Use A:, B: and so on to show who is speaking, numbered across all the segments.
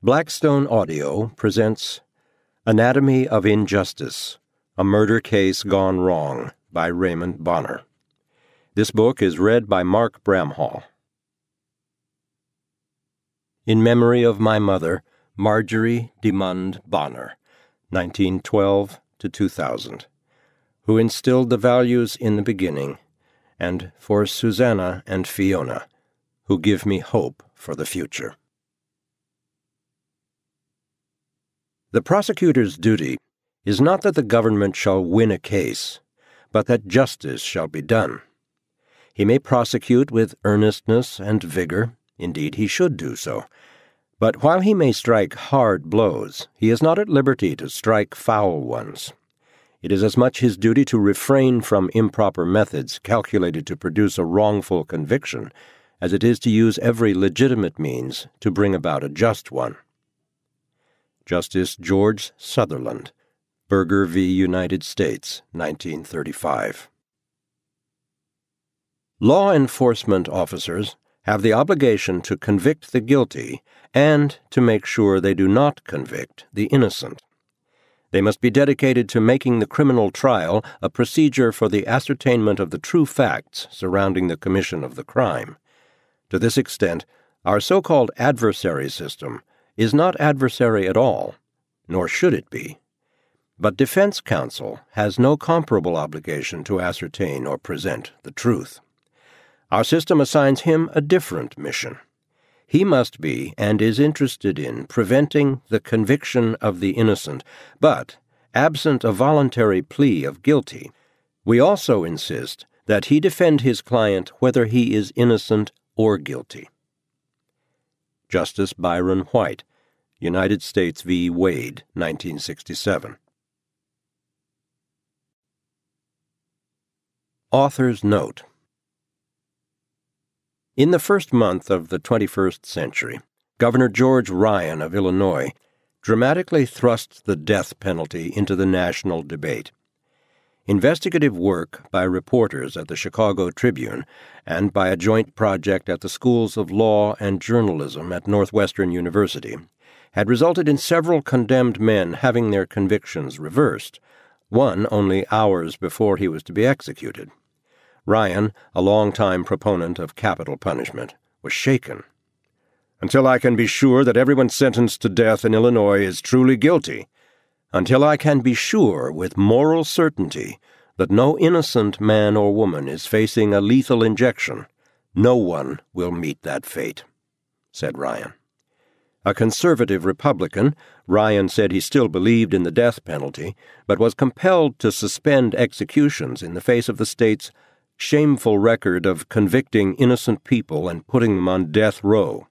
A: Blackstone Audio presents Anatomy of Injustice, A Murder Case Gone Wrong by Raymond Bonner. This book is read by Mark Bramhall. In memory of my mother, Marjorie Demund Bonner, 1912 to 2000, who instilled the values in the beginning, and for Susanna and Fiona, who give me hope for the future. The prosecutor's duty is not that the government shall win a case, but that justice shall be done. He may prosecute with earnestness and vigor, indeed he should do so, but while he may strike hard blows, he is not at liberty to strike foul ones. It is as much his duty to refrain from improper methods calculated to produce a wrongful conviction as it is to use every legitimate means to bring about a just one. Justice George Sutherland, Berger v. United States, 1935. Law enforcement officers have the obligation to convict the guilty and to make sure they do not convict the innocent. They must be dedicated to making the criminal trial a procedure for the ascertainment of the true facts surrounding the commission of the crime. To this extent, our so-called adversary system is not adversary at all, nor should it be. But defense counsel has no comparable obligation to ascertain or present the truth. Our system assigns him a different mission. He must be and is interested in preventing the conviction of the innocent, but, absent a voluntary plea of guilty, we also insist that he defend his client whether he is innocent or guilty. Justice Byron White, United States v. Wade, 1967. Author's Note. In the first month of the 21st century, Governor George Ryan of Illinois dramatically thrust the death penalty into the national debate. Investigative work by reporters at the Chicago Tribune and by a joint project at the Schools of Law and Journalism at Northwestern University had resulted in several condemned men having their convictions reversed, one only hours before he was to be executed. Ryan, a longtime proponent of capital punishment, was shaken. "Until I can be sure that everyone sentenced to death in Illinois is truly guilty, until I can be sure with moral certainty that no innocent man or woman is facing a lethal injection, no one will meet that fate," said Ryan. A conservative Republican, Ryan said he still believed in the death penalty, but was compelled to suspend executions in the face of the state's shameful record of convicting innocent people and putting them on death row.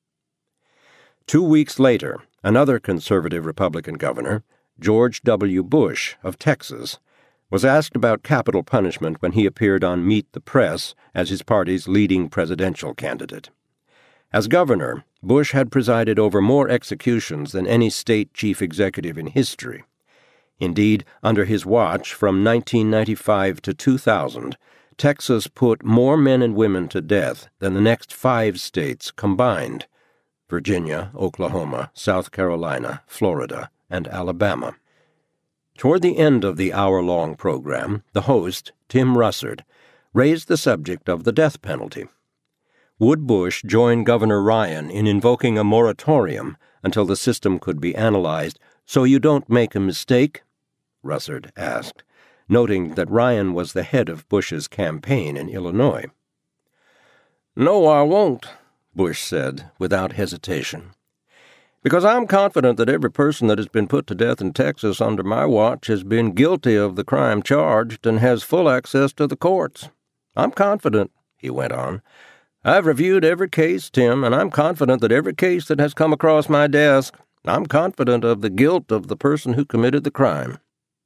A: 2 weeks later, another conservative Republican governor, George W. Bush of Texas, was asked about capital punishment when he appeared on Meet the Press as his party's leading presidential candidate. As governor, Bush had presided over more executions than any state chief executive in history. Indeed, under his watch from 1995 to 2000, Texas put more men and women to death than the next 5 states combined: Virginia, Oklahoma, South Carolina, Florida, and Alabama. Toward the end of the hour-long program, the host, Tim Russert, raised the subject of the death penalty. Would Bush join Governor Ryan in invoking a moratorium until the system could be analyzed so you don't make a mistake? Russert asked, noting that Ryan was the head of Bush's campaign in Illinois. "No, I won't," Bush said without hesitation, "because I'm confident that every person that has been put to death in Texas under my watch has been guilty of the crime charged and has full access to the courts. I'm confident," he went on. "I've reviewed every case, Tim, and I'm confident that every case that has come across my desk, I'm confident of the guilt of the person who committed the crime."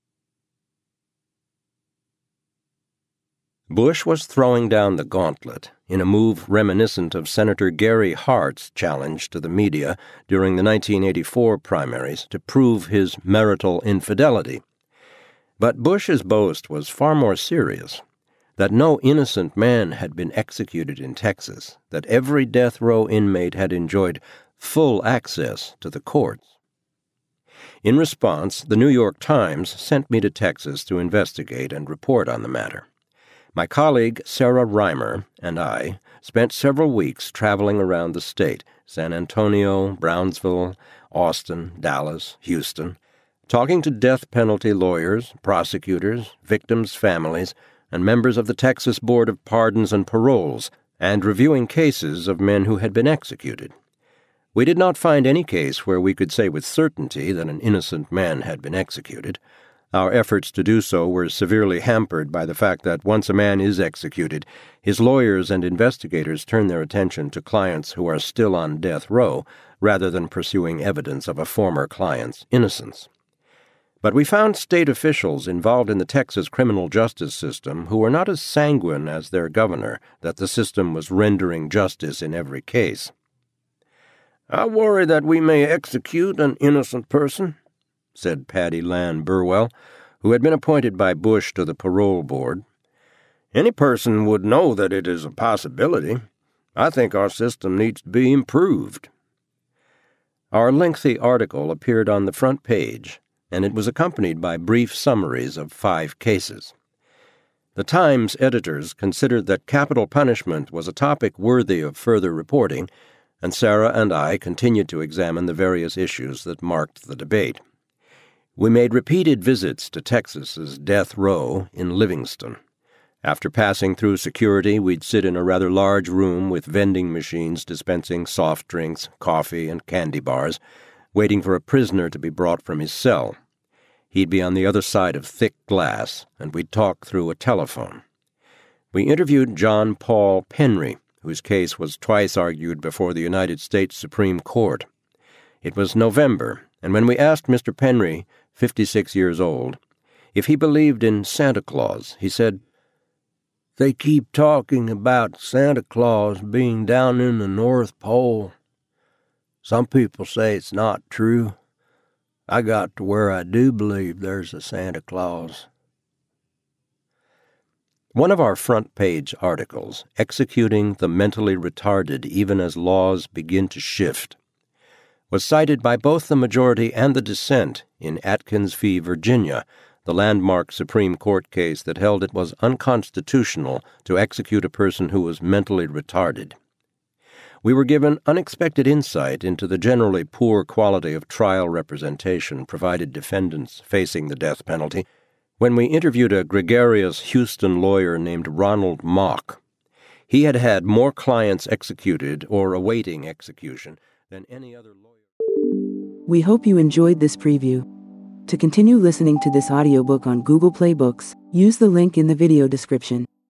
A: Bush was throwing down the gauntlet in a move reminiscent of Senator Gary Hart's challenge to the media during the 1984 primaries to prove his marital infidelity. But Bush's boast was far more serious, that no innocent man had been executed in Texas, that every death row inmate had enjoyed full access to the courts. In response, the New York Times sent me to Texas to investigate and report on the matter. My colleague Sarah Reimer and I spent several weeks traveling around the state, San Antonio, Brownsville, Austin, Dallas, Houston, talking to death penalty lawyers, prosecutors, victims' families, and members of the Texas Board of Pardons and Paroles, and reviewing cases of men who had been executed. We did not find any case where we could say with certainty that an innocent man had been executed. Our efforts to do so were severely hampered by the fact that once a man is executed, his lawyers and investigators turn their attention to clients who are still on death row rather than pursuing evidence of a former client's innocence. But we found state officials involved in the Texas criminal justice system who were not as sanguine as their governor that the system was rendering justice in every case. "I worry that we may execute an innocent person," said Paddy Land Burwell, who had been appointed by Bush to the parole board. "Any person would know that it is a possibility. I think our system needs to be improved." Our lengthy article appeared on the front page, and it was accompanied by brief summaries of 5 cases. The Times editors considered that capital punishment was a topic worthy of further reporting, and Sarah and I continued to examine the various issues that marked the debate. We made repeated visits to Texas's death row in Livingston. After passing through security, we'd sit in a rather large room with vending machines dispensing soft drinks, coffee, and candy bars, waiting for a prisoner to be brought from his cell. He'd be on the other side of thick glass, and we'd talk through a telephone. We interviewed John Paul Penry, whose case was twice argued before the United States Supreme Court. It was November, and when we asked Mr. Penry, 56 years old, if he believed in Santa Claus, he said, "They keep talking about Santa Claus being down in the North Pole. Some people say it's not true. I got to where I do believe there's a Santa Claus." One of our front-page articles, Executing the Mentally Retarded Even as Laws Begin to Shift, was cited by both the majority and the dissent in Atkins v. Virginia, the landmark Supreme Court case that held it was unconstitutional to execute a person who was mentally retarded. We were given unexpected insight into the generally poor quality of trial representation provided defendants facing the death penalty when we interviewed a gregarious Houston lawyer named Ronald Mock. He had had more clients executed or awaiting execution than any other lawyer.
B: We hope you enjoyed this preview. To continue listening to this audiobook on Google Play Books, use the link in the video description.